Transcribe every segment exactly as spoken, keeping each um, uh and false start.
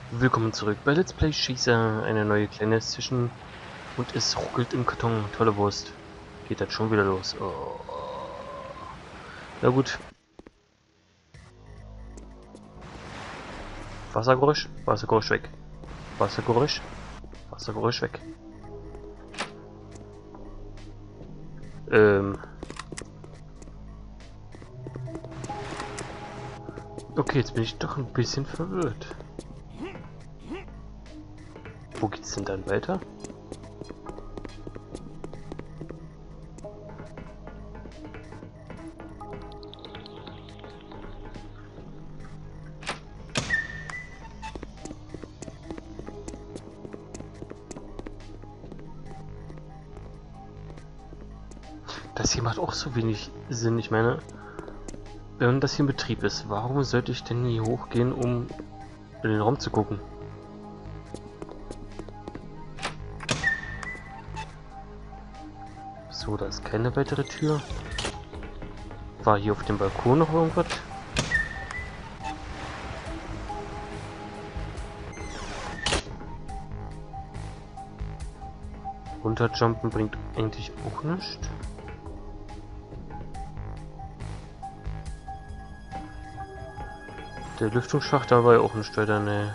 Willkommen zurück bei Let's Play Schießer, eine neue kleine Session und es ruckelt im Karton, tolle Wurst. Geht das schon wieder los? Oh. Na gut. Wassergeräusch, Wassergeräusch weg. Wassergeräusch, Wassergeräusch weg. Ähm. Okay, jetzt bin ich doch ein bisschen verwirrt. Wo geht's denn dann weiter? Das hier macht auch so wenig Sinn. Ich meine, wenn das hier in Betrieb ist, warum sollte ich denn nie hochgehen, um in den Raum zu gucken? So, da ist keine weitere Tür. War hier auf dem Balkon noch irgendwas? Runterjumpen bringt eigentlich auch nichts. Der Lüftungsschacht, da war ja auch ein Steuer, ne.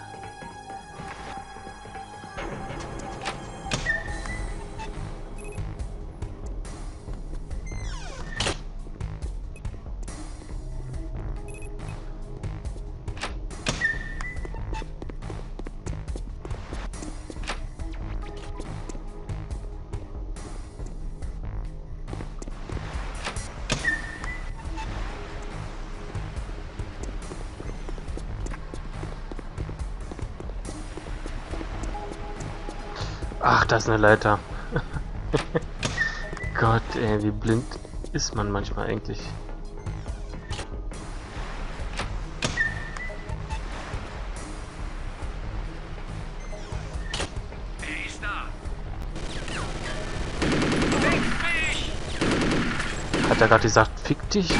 Ach, da ist eine Leiter. Gott, ey, wie blind ist man manchmal eigentlich? Er ist da. Hat er gerade gesagt, fick dich?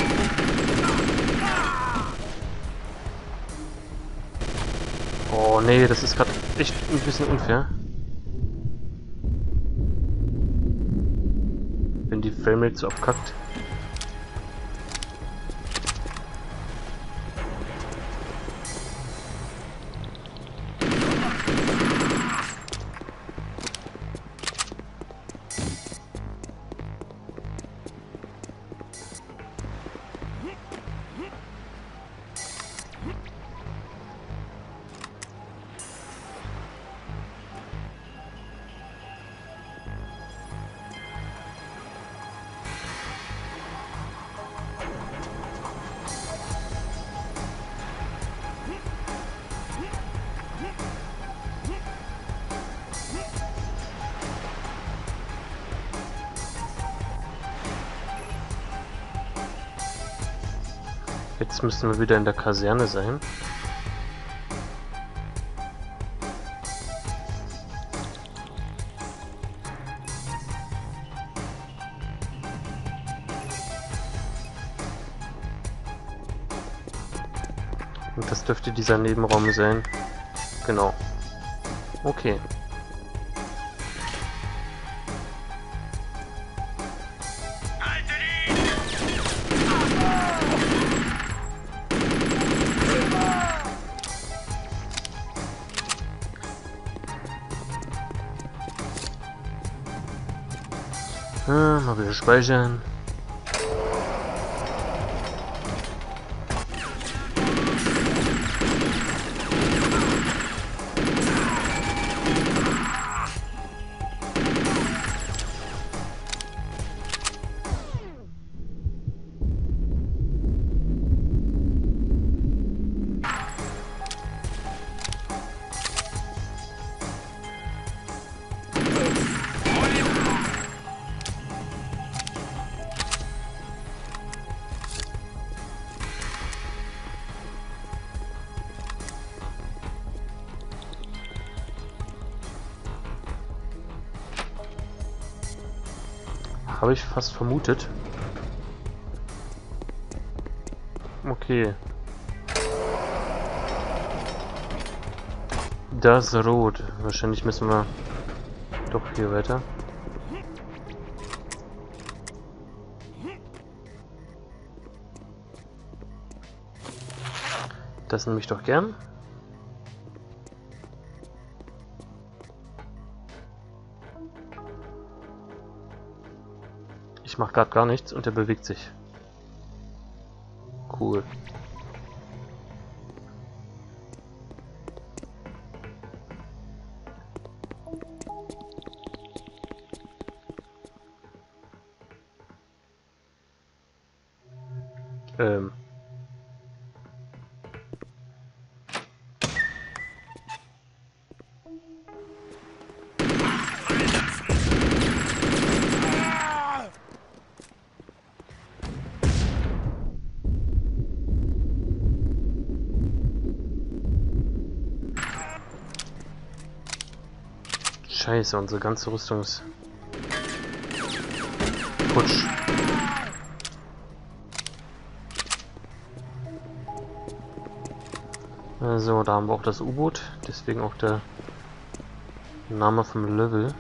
Oh nee, das ist gerade echt ein bisschen unfair. Wenn die Framerate so abkackt. Jetzt müssen wir wieder in der Kaserne sein. Und das dürfte dieser Nebenraum sein. Genau. Okay. Ah, mal wieder speichern. Habe ich fast vermutet. Okay. Das ist rot. Wahrscheinlich müssen wir doch hier weiter. Das nehme ich doch gern. Ich mache gerade gar nichts und er bewegt sich. Cool. Ähm. Scheiße, unsere ganze Rüstung ist futsch. Also, da haben wir auch das U-Boot, deswegen auch der Name vom Level.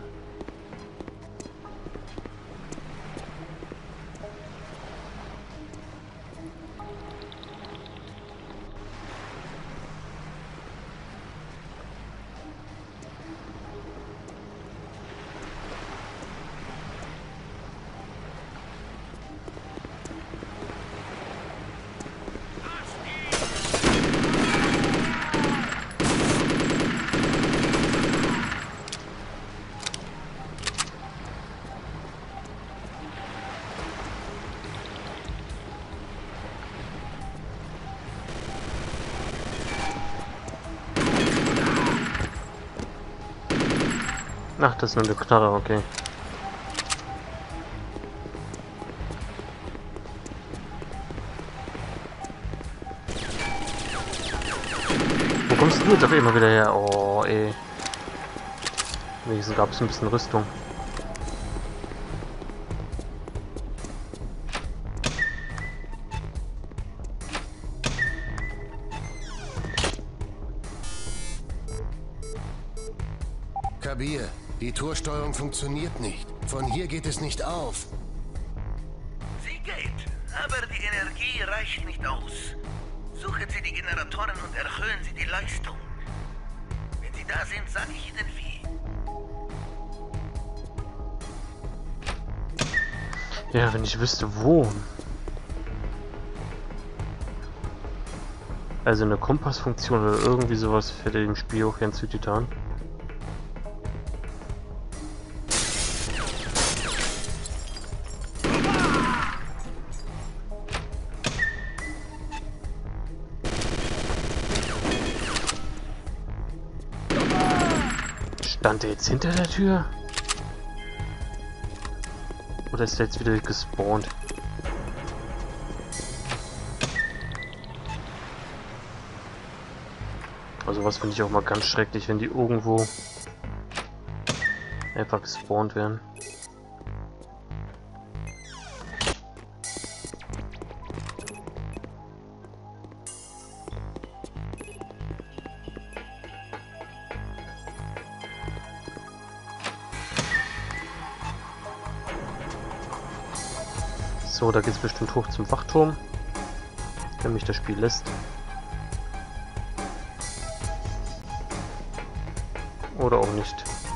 Ach, das ist nur eine Knarre, okay. Wo kommst du jetzt auf immer wieder her? Oh, ey. Wenigstens gab es ein bisschen Rüstung. Kabir, die Torsteuerung funktioniert nicht. Von hier geht es nicht auf. Sie geht, aber die Energie reicht nicht aus. Suchen Sie die Generatoren und erhöhen Sie die Leistung. Wenn Sie da sind, sage ich Ihnen wie. Ja, wenn ich wüsste, wo. Also eine Kompassfunktion oder irgendwie sowas für den Spiel auch gern zugetan. Stand der jetzt hinter der Tür? Oder ist der jetzt wieder gespawnt? Also was finde ich auch mal ganz schrecklich, wenn die irgendwo einfach gespawnt werden. So, da geht es bestimmt hoch zum Wachturm, wenn mich das Spiel lässt. Oder auch nicht.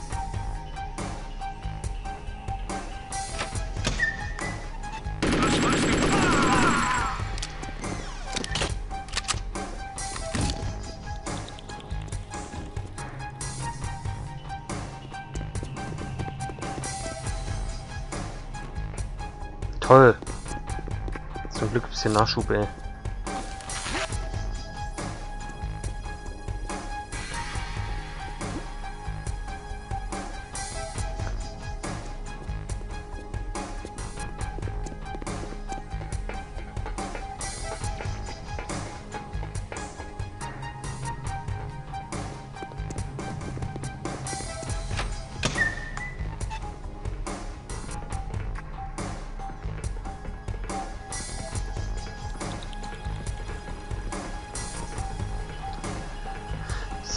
Toll. Zum Glück ein bisschen Nachschub, ey.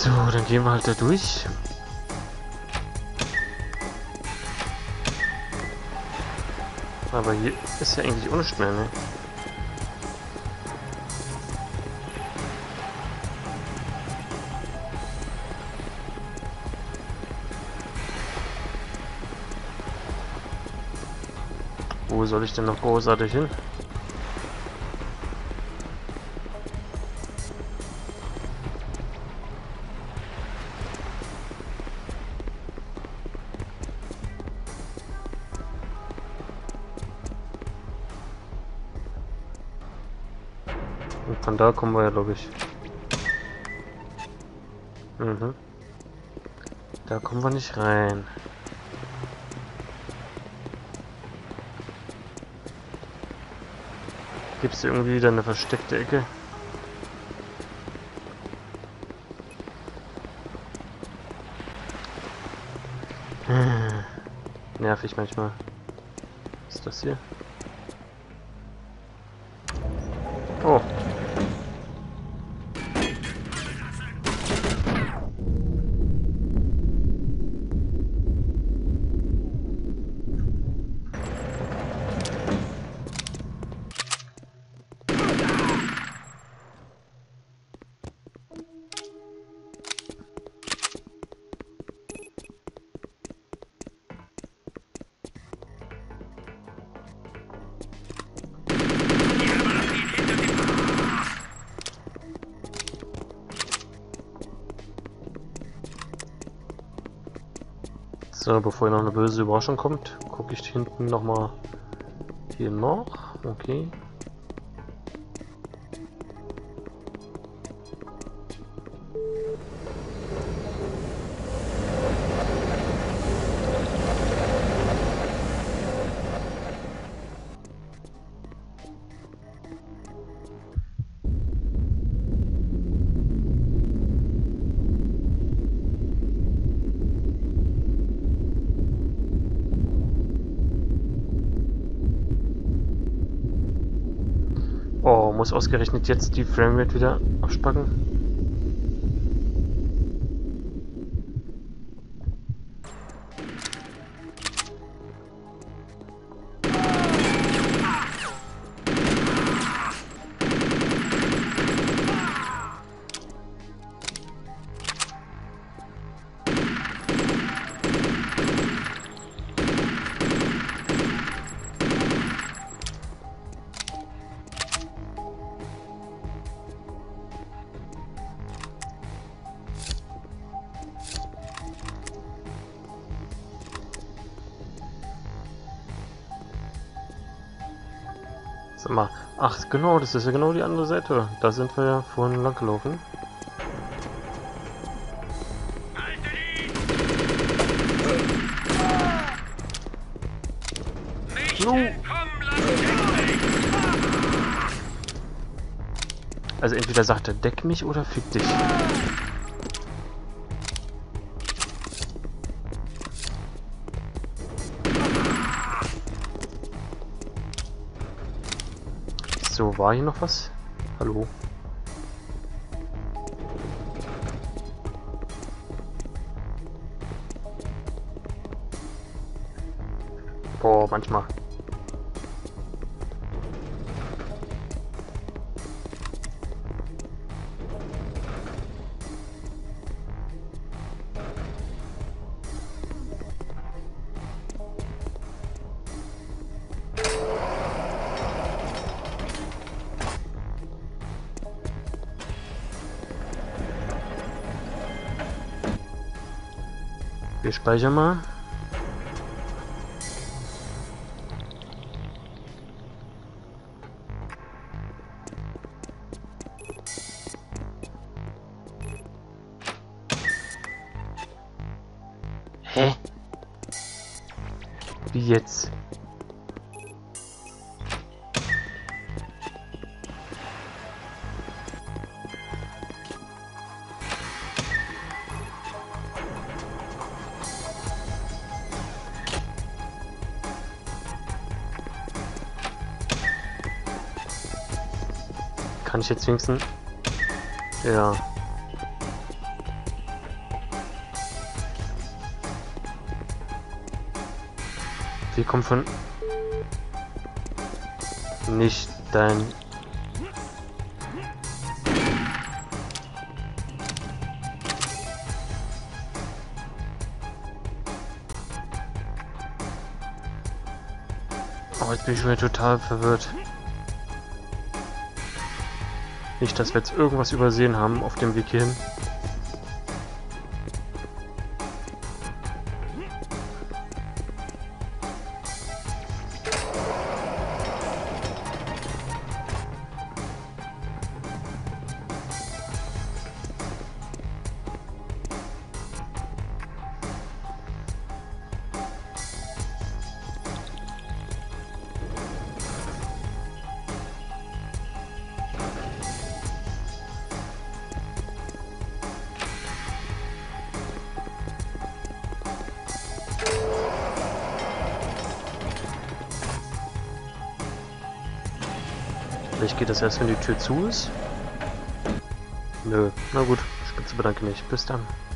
So, dann gehen wir halt da durch. Aber hier ist ja eigentlich auch nichts mehr, ne? Wo soll ich denn noch großartig hin? Und von da kommen wir ja, glaube ich. Mhm. Da kommen wir nicht rein. Gibt es irgendwie wieder eine versteckte Ecke? Nervig manchmal. Was ist das hier? Oh. So, bevor hier noch eine böse Überraschung kommt, gucke ich hinten nochmal hier noch. Okay. Oh, muss ausgerechnet jetzt die Framerate wieder abspacken? Sag mal, ach genau, das ist ja genau die andere Seite. Da sind wir ja vorhin lang gelaufen. No. Also entweder sagt er, deck mich oder fick dich. So, war hier noch was? Hallo? Boah, manchmal. Wir speichern mal. Hä? Wie jetzt? Kann ich jetzt wenigstens... Ja. Wir kommen von... Nicht dein... Oh, jetzt bin ich schon wieder total verwirrt. Nicht, dass wir jetzt irgendwas übersehen haben auf dem Weg hierhin. Vielleicht geht das erst, wenn die Tür zu ist? Nö. Na gut, Spitze bedanke mich. Bis dann.